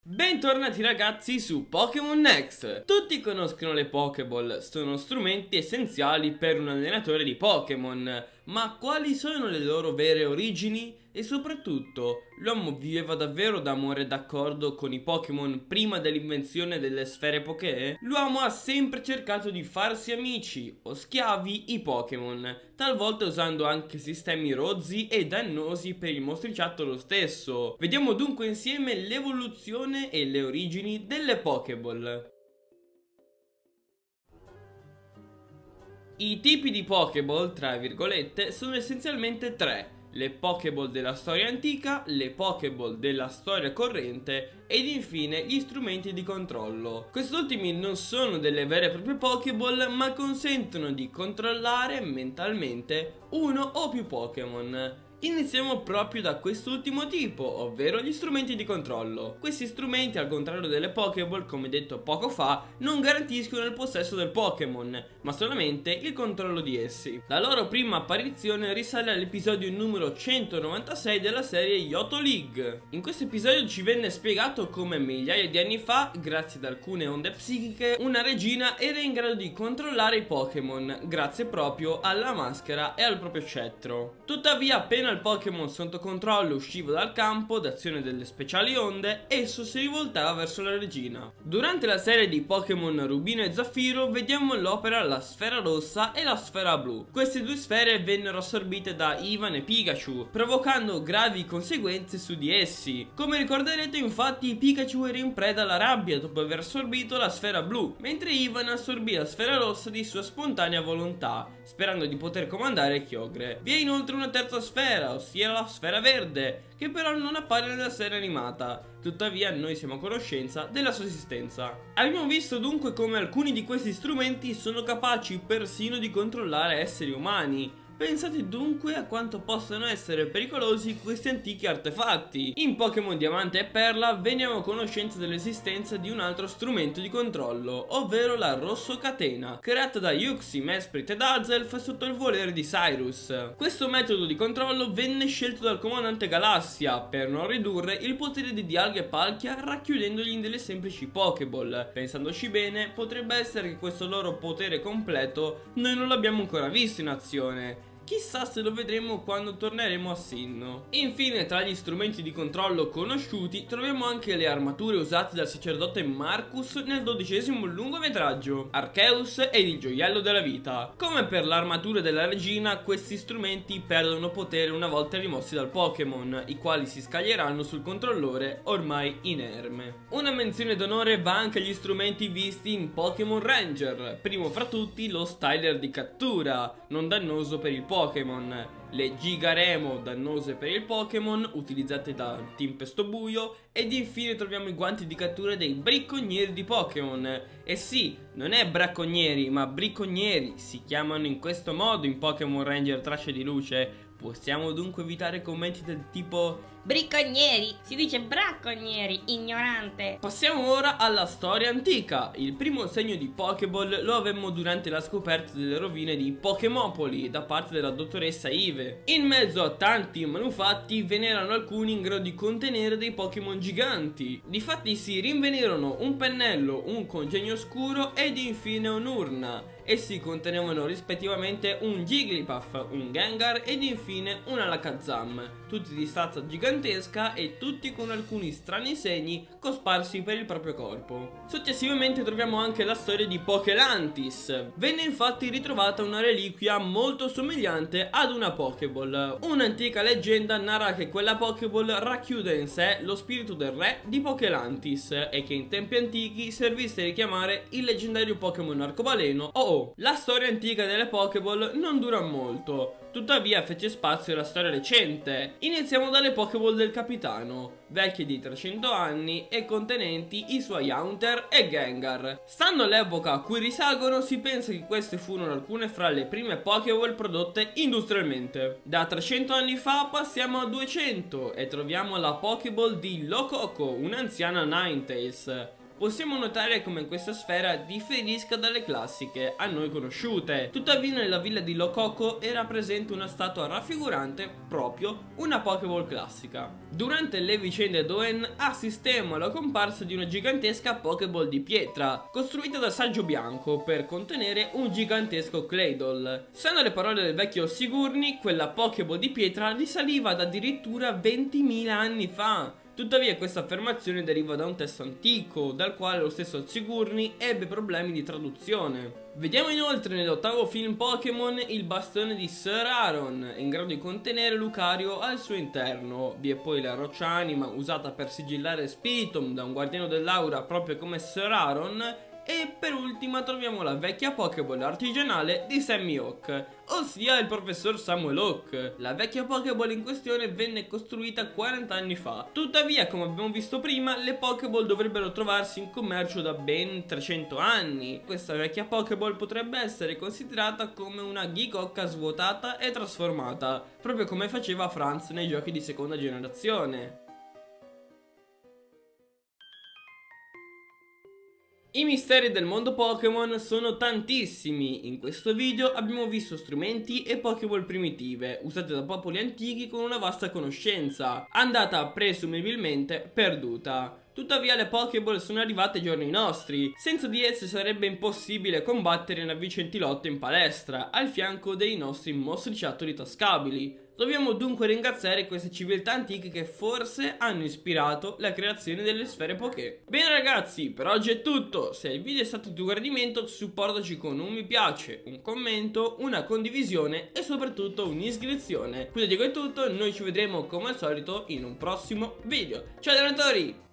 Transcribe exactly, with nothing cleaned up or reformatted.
Bentornati ragazzi su Pokémon Next. Tutti conoscono le Pokéball, sono strumenti essenziali per un allenatore di Pokémon. Ma quali sono le loro vere origini? E soprattutto, l'uomo viveva davvero d'amore e d'accordo con i Pokémon prima dell'invenzione delle sfere Poké? L'uomo ha sempre cercato di farsi amici o schiavi i Pokémon, talvolta usando anche sistemi rozzi e dannosi per il mostriciattolo stesso. Vediamo dunque insieme l'evoluzione e le origini delle Pokéball. I tipi di Pokéball, tra virgolette, sono essenzialmente tre. Le Pokéball della storia antica, le Pokéball della storia corrente ed infine gli strumenti di controllo. Quest'ultimi non sono delle vere e proprie Pokéball, ma consentono di controllare mentalmente uno o più Pokémon. Iniziamo proprio da quest'ultimo tipo, ovvero gli strumenti di controllo. Questi strumenti, al contrario delle Pokéball, come detto poco fa, non garantiscono il possesso del Pokémon, ma solamente il controllo di essi. La loro prima apparizione risale all'episodio numero centonovantasei della serie Yoto League. In questo episodio ci venne spiegato come migliaia di anni fa, grazie ad alcune onde psichiche, una regina era in grado di controllare i Pokémon, grazie proprio alla maschera e al proprio scettro. Tuttavia, appena il Pokémon sotto controllo usciva dal campo d'azione delle speciali onde, esso si rivoltava verso la regina. Durante la serie di Pokémon Rubino e Zaffiro vediamo l'opera la sfera rossa e la sfera blu. Queste due sfere vennero assorbite da Ivan e Pikachu, provocando gravi conseguenze su di essi. Come ricorderete, infatti, Pikachu era in preda alla rabbia dopo aver assorbito la sfera blu, mentre Ivan assorbì la sfera rossa di sua spontanea volontà, sperando di poter comandare Kyogre. Vi è inoltre una terza sfera, ossia la sfera verde, che però non appare nella serie animata. Tuttavia noi siamo a conoscenza della sua esistenza. Abbiamo visto dunque come alcuni di questi strumenti sono capaci persino di controllare esseri umani. Pensate dunque a quanto possano essere pericolosi questi antichi artefatti. In Pokémon Diamante e Perla veniamo a conoscenza dell'esistenza di un altro strumento di controllo, ovvero la Rosso Catena, creata da Uxie, Mesprit ed Azelf sotto il volere di Cyrus. Questo metodo di controllo venne scelto dal comandante Galassia per non ridurre il potere di Dialga e Palkia racchiudendogli in delle semplici Pokéball. Pensandoci bene, potrebbe essere che questo loro potere completo noi non l'abbiamo ancora visto in azione. Chissà se lo vedremo quando torneremo a Sinnoh. Infine, tra gli strumenti di controllo conosciuti troviamo anche le armature usate dal sacerdote Marcus nel dodicesimo lungometraggio, Arceus ed il gioiello della vita. Come per l'armatura della regina, questi strumenti perdono potere una volta rimossi dal Pokémon, i quali si scaglieranno sul controllore ormai inerme. Una menzione d'onore va anche agli strumenti visti in Pokémon Ranger, primo fra tutti lo styler di cattura, non dannoso per il Pokémon. Pokémon, le Gigaremo, dannose per il Pokémon, utilizzate da Team Pestobuio, ed infine troviamo i guanti di cattura dei bricconieri di Pokémon. E sì, non è bracconieri, ma bricconieri, si chiamano in questo modo in Pokémon Ranger Tracce di Luce. Possiamo dunque evitare commenti del tipo bricconieri, si dice bracconieri, ignorante. Passiamo ora alla storia antica. Il primo segno di Pokéball lo avemmo durante la scoperta delle rovine di Pokémopoli da parte della dottoressa Ive. In mezzo a tanti manufatti ve n'erano alcuni in grado di contenere dei Pokémon giganti. Difatti si rinvenirono un pennello, un congegno scuro ed infine un'urna. Essi contenevano rispettivamente un Jigglypuff, un Gengar ed infine un Alakazam, tutti di stazza gigantesca e tutti con alcuni strani segni cosparsi per il proprio corpo. Successivamente troviamo anche la storia di Pokélantis. Venne infatti ritrovata una reliquia molto somigliante ad una Pokéball. Un'antica leggenda narra che quella Pokéball racchiude in sé lo spirito del re di Pokélantis e che in tempi antichi servisse a richiamare il leggendario Pokémon arcobaleno O-Oh. La storia antica delle Pokéball non dura molto, tuttavia fece spazio alla storia recente. Iniziamo dalle Pokéball del capitano, vecchie di trecento anni e contenenti i suoi Haunter e Gengar. Stando all'epoca a cui risalgono, si pensa che queste furono alcune fra le prime Pokéball prodotte industrialmente. Da trecento anni fa passiamo a duecento e troviamo la Pokéball di Lococo, un'anziana Ninetales. possiamo notare come questa sfera differisca dalle classiche a noi conosciute. Tuttavia nella villa di Lococo era presente una statua raffigurante proprio una Pokéball classica. Durante le vicende Doen assistemmo alla comparsa di una gigantesca Pokéball di pietra, costruita da Saggio Bianco per contenere un gigantesco Claydol. Secondo le parole del vecchio Sigurni, quella Pokéball di pietra risaliva ad addirittura ventimila anni fa. Tuttavia questa affermazione deriva da un testo antico, dal quale lo stesso Sigurni ebbe problemi di traduzione. Vediamo inoltre nell'ottavo film Pokémon il bastone di Sir Aaron, in grado di contenere Lucario al suo interno. Vi è poi la roccia anima usata per sigillare Spiritomb da un guardiano dell'aura proprio come Sir Aaron. E per ultima troviamo la vecchia Pokéball artigianale di Sammy Hawk, ossia il professor Samuel Hawk. La vecchia Pokéball in questione venne costruita quaranta anni fa. Tuttavia, come abbiamo visto prima, le Pokéball dovrebbero trovarsi in commercio da ben trecento anni. Questa vecchia Pokéball potrebbe essere considerata come una Gigocca svuotata e trasformata, proprio come faceva Franz nei giochi di seconda generazione. I misteri del mondo Pokémon sono tantissimi. In questo video abbiamo visto strumenti e Pokéball primitive, usate da popoli antichi con una vasta conoscenza, andata presumibilmente perduta. Tuttavia le Pokéball sono arrivate ai giorni nostri. Senza di esse sarebbe impossibile combattere in avvincenti lotte in palestra, al fianco dei nostri mostriciattoli tascabili. Dobbiamo dunque ringraziare queste civiltà antiche che forse hanno ispirato la creazione delle sfere Poké. Bene ragazzi, per oggi è tutto. Se il video è stato di tuo gradimento, supportaci con un mi piace, un commento, una condivisione e soprattutto un'iscrizione. Quindi dico è tutto, noi ci vedremo come al solito in un prossimo video. Ciao allenatori!